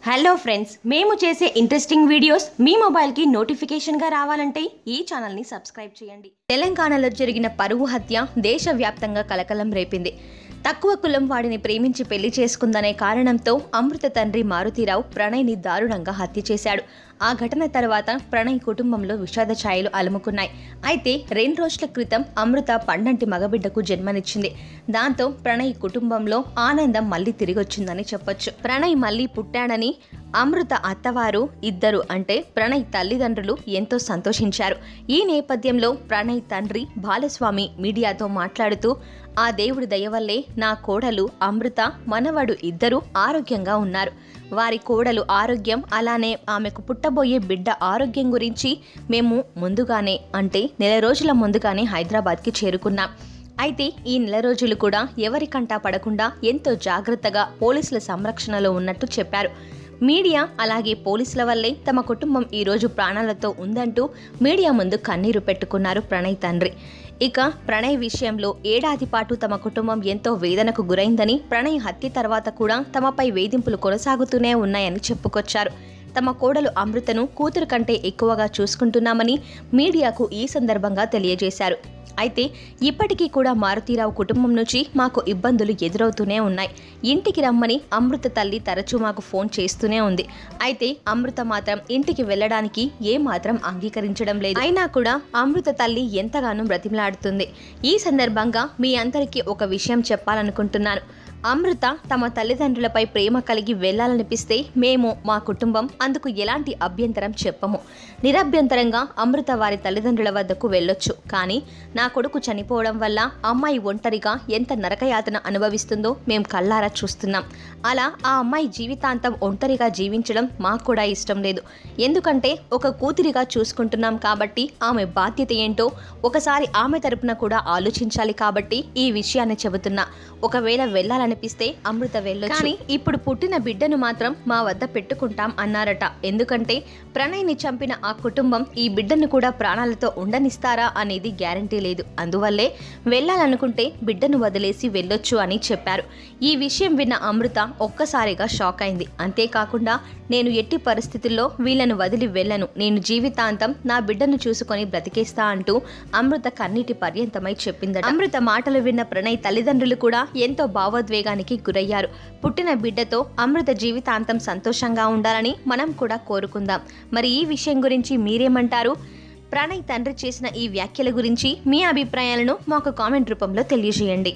Hello friends, మేము చేసే interesting videos మీ మొబైల్కి నోటిఫికేషన్గా రావాలంటే ఈ ఛానల్ని సబ్స్క్రైబ్ చేయండి. తెలంగాణలో జరిగిన పరువు హత్య దేశవ్యాప్తంగా కలకలం రేపింది. తక్కువ కులం వాడిని ప్రేమించి పెళ్లి చేసుకుందనే కారణంతో అమృత తండ్రి మారుతీరావు ప్రణయ్ని దారుణంగా హత్య చేశాడు. ఆ ఘటన తర్వాత ప్రణయ్ కుటుంబంలో విషాద ఛాయలు అలుముకున్నాయి. అయితే 2 రోజుల క్రితం అమృత పండంటి మగబిడ్డకు జన్మనిచ్చింది. దాంతో ప్రణయ్ కుటుంబంలో ఆనందం మళ్లీ తిరిగొచ్చిందని చెప్పొచ్చు. ప్రణయ్ మళ్లీ పుట్టాడని అమృత అత్తవారు ఇద్దరు అంటే ప్రణయ్ తల్లిదండ్రులు ఎంతో సంతోషించారు. ఈ నేపథ్యంలో ప్రణయ్ తండ్రి బాలస్వామి మీడియాతో మాట్లాడుతూ, ఆ దేవుడి దయవల్లే నా కోడలు అమృత మనవడు ఇద్దరు ఆరోగ్యంగా ఉన్నారు. వారి కోడలు ఆరోగ్యం, అలానే ఆమెకు పుట్టబోయే బిడ్డ ఆరోగ్యం గురించి మేము ముందుగానే అంటే నెల రోజుల ముందుగానే హైదరాబాద్కి చేరుకున్నాం. అయితే ఈ నెల రోజులు కూడా ఎవరికంటా పడకుండా ఎంతో జాగ్రత్తగా పోలీసుల సంరక్షణలో ఉన్నట్టు చెప్పారు. మీడియా అలాగే పోలీసుల వల్లే తమ కుటుంబం ఈరోజు ప్రాణాలతో ఉందంటూ మీడియా ముందు కన్నీరు పెట్టుకున్నారు ప్రణయ్ తండ్రి. ఇక ప్రణయ్ విషయంలో ఏడాది పాటు తమ కుటుంబం ఎంతో వేదనకు గురైందని, ప్రణయ్ హత్య తర్వాత కూడా తమపై వేధింపులు కొనసాగుతూనే ఉన్నాయని చెప్పుకొచ్చారు. తమ కోడలు అమృతను కూతురు కంటే ఎక్కువగా చూసుకుంటున్నామని మీడియాకు ఈ సందర్భంగా తెలియజేశారు. అయితే ఇప్పటికీ కూడా మారుతీరావు కుటుంబం నుంచి మాకు ఇబ్బందులు ఎదురవుతూనే ఉన్నాయి. ఇంటికి రమ్మని అమృత తల్లి తరచూ మాకు ఫోన్ చేస్తూనే ఉంది. అయితే అమృత మాత్రం ఇంటికి వెళ్ళడానికి ఏమాత్రం అంగీకరించడం లేదు. అయినా కూడా అమృత తల్లి ఎంతగానో బ్రతిమలాడుతుంది. ఈ సందర్భంగా మీ అందరికీ ఒక విషయం చెప్పాలనుకుంటున్నాను. అమృత తమ తల్లిదండ్రులపై ప్రేమ కలిగి వెళ్లాలనిపిస్తే మేము మా కుటుంబం అందుకు ఎలాంటి అభ్యంతరం చెప్పము. నిరభ్యంతరంగా అమృత వారి తల్లిదండ్రుల వద్దకు వెళ్ళొచ్చు. కానీ నా కొడుకు చనిపోవడం వల్ల అమ్మాయి ఒంటరిగా ఎంత నరకయాతన అనుభవిస్తుందో మేము కళ్ళారా చూస్తున్నాం. అలా ఆ అమ్మాయి జీవితాంతం ఒంటరిగా జీవించడం మాకు కూడా ఇష్టం లేదు. ఎందుకంటే ఒక కూతురిగా చూసుకుంటున్నాం కాబట్టి ఆమె బాధ్యత ఏంటో ఒకసారి ఆమె తరపున కూడా ఆలోచించాలి. కాబట్టి ఈ విషయాన్ని చెబుతున్నా. ఒకవేళ వెళ్ళాలనిపిస్తే అమృత వెళ్ళొచ్చు, కానీ ఇప్పుడు పుట్టిన బిడ్డను మాత్రం మా వద్ద పెట్టుకుంటాం అన్నారట. ఎందుకంటే ప్రణయ్ని చంపిన ఆ కుటుంబం ఈ బిడ్డను కూడా ప్రాణాలతో ఉండనిస్తారా అనేది గ్యారంటీ లేదు. అందువల్లే వెళ్ళాలనుకుంటే బిడ్డను వదిలేసి వెళ్ళొచ్చు అని చెప్పారు. ఈ విషయం విన్న అమృత ఒక్కసారిగా షాక్ అయింది. అంతేకాకుండా నేను ఎట్టి పరిస్థితుల్లో వీళ్లను వదిలి వెళ్ళను, నేను జీవితాంతం నా బిడ్డను చూసుకొని బ్రతికేస్తా అంటూ అమృత కన్నీటి పర్యంతమై చెప్పిందట. అమృత మాటలు విన్న ప్రణయ్ తల్లిదండ్రులు కూడా ఎంతో భావోద్వేగానికి గురయ్యారు. పుట్టిన బిడ్డతో అమృత జీవితాంతం సంతోషంగా ఉండాలని మనం కూడా కోరుకుందాం. మరి ఈ విషయం గురించి మీరేమంటారు? ప్రణయ్ తండ్రి చేసిన ఈ వ్యాఖ్యల గురించి మీ అభిప్రాయాలను మాకు కామెంట్ రూపంలో తెలియజేయండి.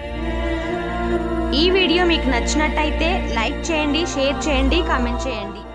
ఈ వీడియో మీకు నచ్చినట్టయితే లైక్ చేయండి, షేర్ చేయండి, కామెంట్ చేయండి.